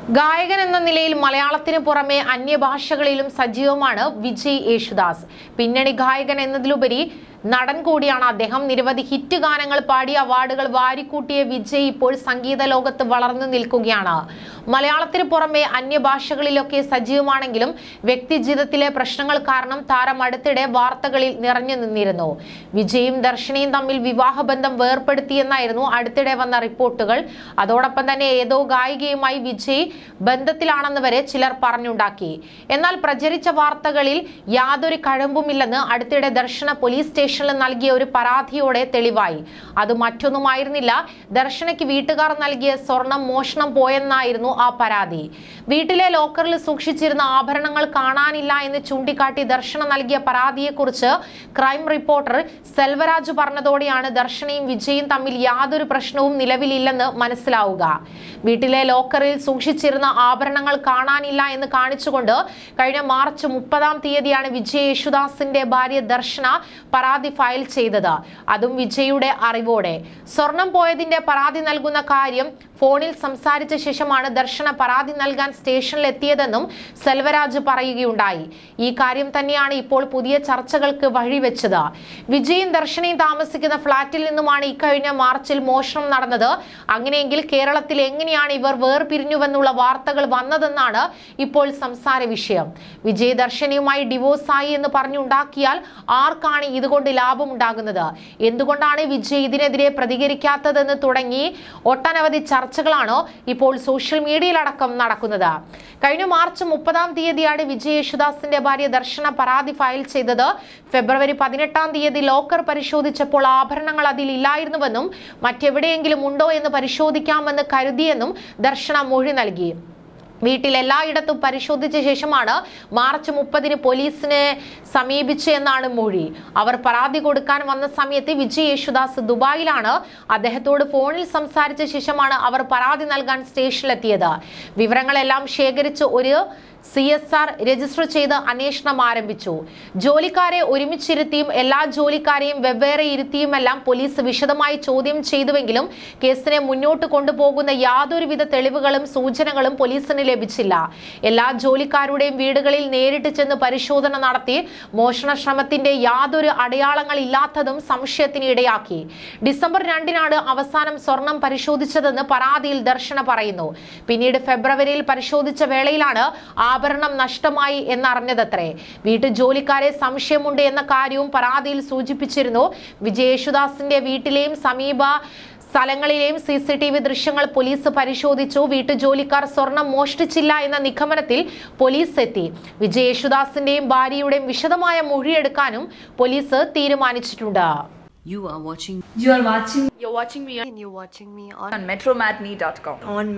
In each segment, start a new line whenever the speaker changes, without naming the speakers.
ഗായകൻ എന്ന നിലയിൽ മലയാളത്തിന് പുറമെ അന്യഭാഷകളിലും സജീവമാണ് വിജയ് യേശുദാസ്. പിന്നണി ഗായകൻ എന്നതിലുപരി നടൻ കൂടിയാണ് അദ്ദേഹം. നിരവധി ഹിറ്റ് ഗാനങ്ങൾ പാടി അവാർഡുകൾ വാരിക്കൂട്ടിയ വിജയ് ഇപ്പോൾ സംഗീത ലോകത്ത് വളർന്നു നിൽക്കുകയാണ്. മലയാളത്തിന് പുറമെ അന്യഭാഷകളിലൊക്കെ സജീവമാണെങ്കിലും വ്യക്തിജീവിതത്തിലെ പ്രശ്നങ്ങൾ കാരണം താരം അടുത്തിടെ വാർത്തകളിൽ നിറഞ്ഞു നിന്നിരുന്നു. വിജയും ദർശനയും തമ്മിൽ വിവാഹബന്ധം വേർപ്പെടുത്തിയെന്നായിരുന്നു അടുത്തിടെ വന്ന റിപ്പോർട്ടുകൾ. അതോടൊപ്പം തന്നെ ഏതോ ഗായികയുമായി വിജയ് ബന്ധത്തിലാണെന്ന് വരെ ചിലർ പറഞ്ഞുണ്ടാക്കി. എന്നാൽ പ്രചരിച്ച വാർത്തകളിൽ യാതൊരു കഴമ്പുമില്ലെന്ന് അടുത്തിടെ ദർശന പോലീസ് സ്റ്റേഷനിൽ നൽകിയ ഒരു പരാതിയോടെ തെളിവായി. അത് മറ്റൊന്നുമായിരുന്നില്ല, ദർശനയ്ക്ക് വീട്ടുകാർ നൽകിയ സ്വർണം മോഷണം പോയെന്നായിരുന്നു ആ പരാതി. വീട്ടിലെ ലോക്കറിൽ സൂക്ഷിച്ചിരുന്ന ആഭരണങ്ങൾ കാണാനില്ല എന്ന് ചൂണ്ടിക്കാട്ടി ദർശന നൽകിയ പരാതിയെക്കുറിച്ച് ക്രൈം റിപ്പോർട്ടർ സെൽവരാജ് പറഞ്ഞതോടെയാണ് ദർശനയും വിജയും തമ്മിൽ യാതൊരു പ്രശ്നവും നിലവിലില്ലെന്ന് മനസ്സിലാവുക. വീട്ടിലെ ലോക്കറിൽ സൂക്ഷിച്ചിരുന്ന ആഭരണങ്ങൾ കാണാനില്ല എന്ന് കാണിച്ചുകൊണ്ട് കഴിഞ്ഞ മാർച്ച് 30 വിജയ് യേശുദാസിന്റെ ഭാര്യ ദർശന പരാതി ഫയൽ ചെയ്തത്. അതും വിജയുടെ അറിവോടെ. സ്വർണം പോയതിന്റെ പരാതി നൽകുന്ന കാര്യം ഫോണിൽ സംസാരിച്ച ശേഷമാണ് ദർശന പരാതി നൽകാൻ സ്റ്റേഷനിൽ എത്തിയതെന്നും സെൽവരാജ് പറയുകയുണ്ടായി. ഈ കാര്യം തന്നെയാണ് ഇപ്പോൾ പുതിയ ചർച്ചകൾക്ക് വഴിവെച്ചത്. വിജയും ദർശനയും താമസിക്കുന്ന ഫ്ളാറ്റിൽ നിന്നുമാണ് ഇക്കഴിഞ്ഞ മാർച്ചിൽ മോഷണം നടന്നത്. അങ്ങനെയെങ്കിൽ കേരളത്തിൽ എങ്ങനെയാണ് ഇവർ വേർപിരിഞ്ഞുവെന്നുള്ള വാർത്തകൾ വന്നതെന്നാണ് ഇപ്പോൾ സംസാര വിഷയം. വിജയ് ദർശനയുമായി ഡിവോഴ്സായി എന്ന് പറഞ്ഞുണ്ടാക്കിയാൽ ആർക്കാണ് ഇതുകൊണ്ട് ലാഭമുണ്ടാകുന്നത്? എന്തുകൊണ്ടാണ് വിജയ് ഇതിനെതിരെ പ്രതികരിക്കാത്തതെന്ന് തുടങ്ങി ഒട്ടനവധി ചർച്ചകളാണ് ഇപ്പോൾ സോഷ്യൽ മീഡിയയിലടക്കം നടക്കുന്നത്. കഴിഞ്ഞ മാർച്ച് 30 വിജയ് യേശുദാസിന്റെ ഭാര്യ ദർശന പരാതി ഫയൽ ചെയ്തത്. ഫെബ്രുവരി 18 ലോക്കർ പരിശോധിച്ചപ്പോൾ ആഭരണങ്ങൾ അതിൽ ഇല്ലായിരുന്നുവെന്നും മറ്റെവിടെയെങ്കിലും ഉണ്ടോ എന്ന് പരിശോധിക്കാമെന്ന് കരുതിയെന്നും ദർശന മൊഴി നൽകി. വീട്ടിൽ എല്ലായിടത്തും പരിശോധിച്ച ശേഷമാണ് മാർച്ച് 30 പോലീസിനെ സമീപിച്ചു എന്നാണ് മൊഴി. അവർ പരാതി കൊടുക്കാൻ വന്ന സമയത്ത് വിജയ് യേശുദാസ് ദുബായിലാണ്. അദ്ദേഹത്തോട് ഫോണിൽ സംസാരിച്ച ശേഷമാണ് അവർ പരാതി നൽകാൻ സ്റ്റേഷനിലെത്തിയത്. വിവരങ്ങളെല്ലാം ശേഖരിച്ച് ഒരു CSR രജിസ്റ്റർ ചെയ്ത് അന്വേഷണം ആരംഭിച്ചു. ജോലിക്കാരെ ഒരുമിച്ചിരുത്തിയും എല്ലാ ജോലിക്കാരെയും വെവ്വേറെ ഇരുത്തിയുമെല്ലാം പോലീസ് വിശദമായി ചോദ്യം ചെയ്തുവെങ്കിലും കേസിനെ മുന്നോട്ട് കൊണ്ടുപോകുന്ന യാതൊരുവിധ തെളിവുകളും സൂചനകളും പോലീസിന് ലഭിച്ചില്ല. എല്ലാ ജോലിക്കാരുടെയും വീടുകളിൽ നേരിട്ട് ചെന്ന് പരിശോധന നടത്തി മോഷണ ശ്രമത്തിന്റെ യാതൊരു അടയാളങ്ങൾ ഇല്ലാത്തതും സംശയത്തിന് ഇടയാക്കി. ഡിസംബർ 2 അവസാനം സ്വർണം പരിശോധിച്ചതെന്ന് പരാതിയിൽ ദർശന പറയുന്നു. പിന്നീട് ഫെബ്രുവരിയിൽ പരിശോധിച്ച വേളയിലാണ് ആഭരണം നഷ്ടമായി എന്നറിഞ്ഞതത്രേ. വീട്ടു ജോലിക്കാരെ സംശയമുണ്ട് എന്ന കാര്യവും പരാതിയിൽ സൂചിപ്പിച്ചിരുന്നു. വിജയ് യേശുദാസിന്റെ വീട്ടിലെയും സമീപ സ്ഥലങ്ങളിലെയും CCTV ദൃശ്യങ്ങൾ പോലീസ് പരിശോധിച്ചു. വീട്ടുജോലിക്കാർ സ്വർണം മോഷ്ടിച്ചില്ല എന്ന നിഗമനത്തിൽ പോലീസ് എത്തി. വിജയ് യേശുദാസിന്റെയും ഭാര്യയുടെയും വിശദമായ മൊഴിയെടുക്കാനും പോലീസ് തീരുമാനിച്ചിട്ടുണ്ട്.
You're watching me on
metromatinee.com.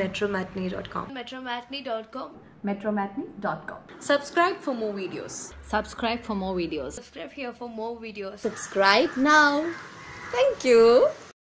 metromatinee.com.
Subscribe for more videos.
Subscribe for more videos.
Subscribe here for more videos.
Subscribe now. Thank you.